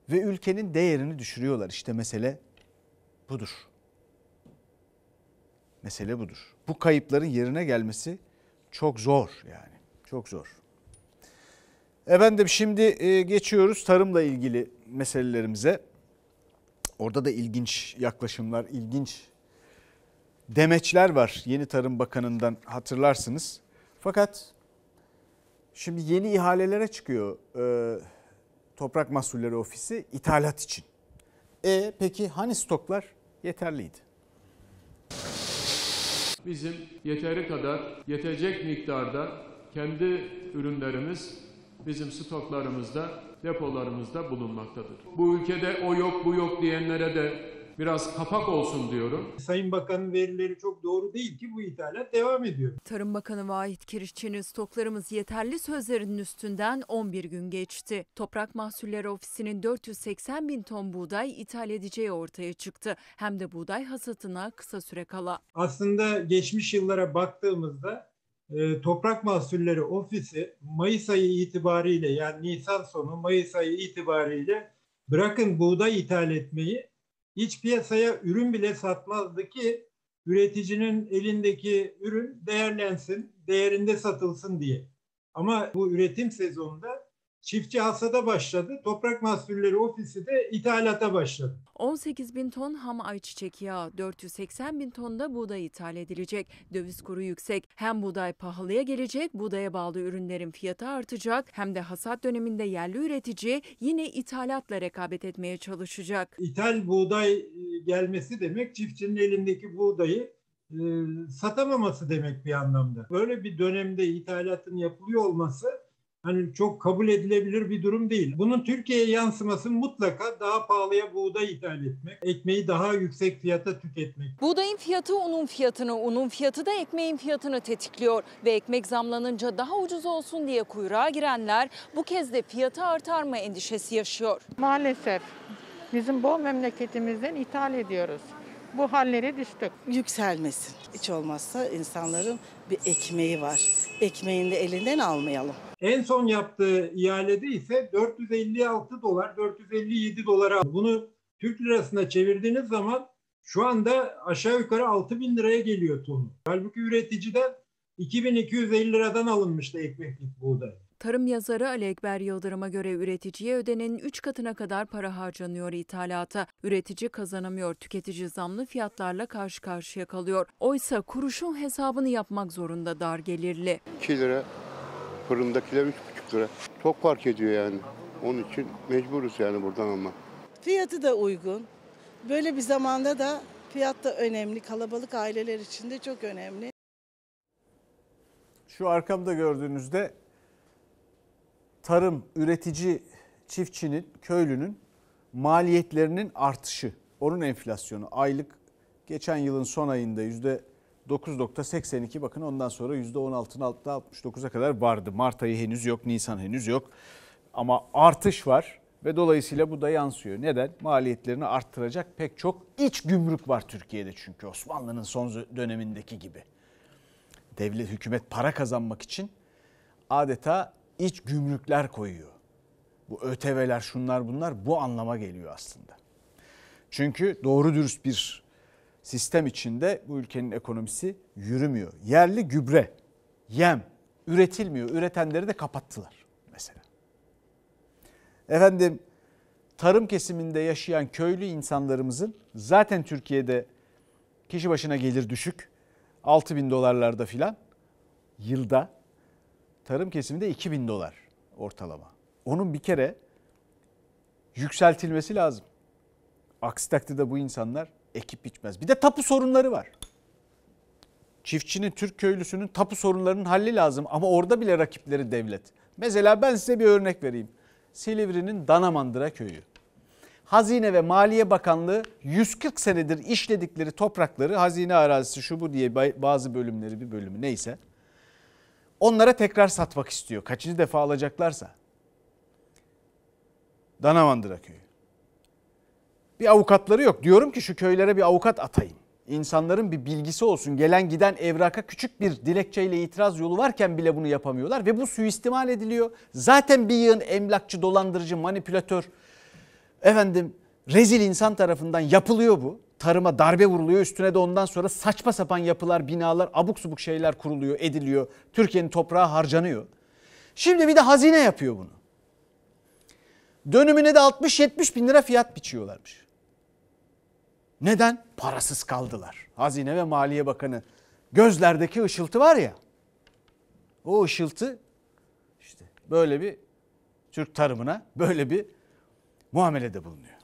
ve ülkenin değerini düşürüyorlar. İşte mesele budur. Mesele budur. Bu kayıpların yerine gelmesi çok zor yani. Çok zor. Efendim şimdi geçiyoruz tarımla ilgili meselelerimize. Orada da ilginç yaklaşımlar, ilginç demeçler var yeni Tarım Bakanı'ndan, hatırlarsınız. Fakat şimdi yeni ihalelere çıkıyor Toprak Mahsulleri Ofisi ithalat için. Peki hani stoklar yeterliydi? Bizim yeteri kadar, yetecek miktarda kendi ürünlerimiz bizim stoklarımızda, depolarımızda bulunmaktadır. Bu ülkede o yok, bu yok diyenlere de biraz kapak olsun diyorum. Sayın Bakan'ın verileri çok doğru değil ki bu ithalat devam ediyor. Tarım Bakanı Vahit Kirişçi'nin stoklarımız yeterli sözlerinin üstünden 11 gün geçti. Toprak Mahsulleri Ofisi'nin 480 bin ton buğday ithal edeceği ortaya çıktı. Hem de buğday hasatına kısa süre kala. Aslında geçmiş yıllara baktığımızda Toprak Mahsulleri Ofisi Mayıs ayı itibariyle, yani Nisan sonu Mayıs ayı itibariyle bırakın buğday ithal etmeyi, iç piyasaya ürün bile satmazdı ki üreticinin elindeki ürün değerlensin, değerinde satılsın diye. Ama bu üretim sezonunda çiftçi hasada başladı. Toprak Mahsulleri Ofisi de ithalata başladı. 18 bin ton ham ayçiçek yağı, 480 bin ton da buğday ithal edilecek. Döviz kuru yüksek. Hem buğday pahalıya gelecek, buğdaya bağlı ürünlerin fiyatı artacak, hem de hasat döneminde yerli üretici yine ithalatla rekabet etmeye çalışacak. İthal buğday gelmesi demek çiftçinin elindeki buğdayı satamaması demek bir anlamda. Böyle bir dönemde ithalatın yapılıyor olması hani çok kabul edilebilir bir durum değil. Bunun Türkiye'ye yansıması mutlaka daha pahalıya buğday ithal etmek, ekmeği daha yüksek fiyata tüketmek. Buğdayın fiyatı unun fiyatını, unun fiyatı da ekmeğin fiyatını tetikliyor ve ekmek zamlanınca daha ucuz olsun diye kuyruğa girenler bu kez de fiyatı artar mı endişesi yaşıyor. Maalesef bizim bol memleketimizden ithal ediyoruz. Bu hallere düştük. Yükselmesin. Hiç olmazsa insanların bir ekmeği var. Ekmeğini de elinden almayalım. En son yaptığı ihalede ise 456 dolar, 457 dolara aldı. Bunu Türk lirasına çevirdiğiniz zaman şu anda aşağı yukarı 6.000 liraya geliyor tonu. Halbuki üreticiden 2.250 liradan alınmıştı ekmeklik buğday. Tarım yazarı Ali Ekber Yıldırım'a göre üreticiye ödenenin 3 katına kadar para harcanıyor ithalata. Üretici kazanamıyor, tüketici zamlı fiyatlarla karşı karşıya kalıyor. Oysa kuruşun hesabını yapmak zorunda dar gelirli. 2 lira, fırındakiler 3,5 lira. Çok fark ediyor yani. Onun için mecburuz yani buradan almak. Fiyatı da uygun. Böyle bir zamanda da fiyat da önemli. Kalabalık aileler için de çok önemli. Şu arkamda gördüğünüzde tarım, üretici, çiftçinin, köylünün maliyetlerinin artışı. Onun enflasyonu aylık geçen yılın son ayında %9.82, bakın ondan sonra %16.69'a kadar vardı. Mart ayı henüz yok, Nisan henüz yok ama artış var ve dolayısıyla bu da yansıyor. Neden? Maliyetlerini arttıracak pek çok iç gümrük var Türkiye'de, çünkü Osmanlı'nın son dönemindeki gibi. Devlet, hükümet para kazanmak için adeta iç gümrükler koyuyor. Bu ÖTV'ler, şunlar bunlar bu anlama geliyor aslında. Çünkü doğru dürüst bir sistem içinde bu ülkenin ekonomisi yürümüyor. Yerli gübre, yem üretilmiyor. Üretenleri de kapattılar mesela. Efendim, tarım kesiminde yaşayan köylü insanlarımızın zaten Türkiye'de kişi başına gelir düşük. 6.000 dolarlarda filan yılda, tarım kesiminde 2.000 dolar ortalama. Onun bir kere yükseltilmesi lazım. Aksi takdirde bu insanlar ekip biçmez. Bir de tapu sorunları var. Çiftçinin, Türk köylüsünün tapu sorunlarının halli lazım ama orada bile rakipleri devlet. Mesela ben size bir örnek vereyim. Silivri'nin Danamandıra köyü. Hazine ve Maliye Bakanlığı 140 senedir işledikleri toprakları, hazine arazisi şu bu diye bazı bölümleri, bir bölümü neyse, onlara tekrar satmak istiyor. Kaçıncı defa alacaklarsa. Danamandıra köyü. Bir avukatları yok. Diyorum ki şu köylere bir avukat atayın. İnsanların bir bilgisi olsun. Gelen giden evraka küçük bir dilekçeyle itiraz yolu varken bile bunu yapamıyorlar ve bu suistimal ediliyor. Zaten bir yığın emlakçı, dolandırıcı, manipülatör Efendim rezil insan tarafından yapılıyor bu. Tarıma darbe vuruluyor, üstüne de ondan sonra saçma sapan yapılar, binalar, abuk subuk şeyler kuruluyor, ediliyor. Türkiye'nin toprağı harcanıyor. Şimdi bir de hazine yapıyor bunu. Dönümüne de 60-70 bin lira fiyat biçiyorlarmış. Neden? Parasız kaldılar. Hazine ve Maliye Bakanı gözlerdeki ışıltı var ya. O ışıltı işte böyle bir Türk tarımına böyle bir muamelede bulunuyor.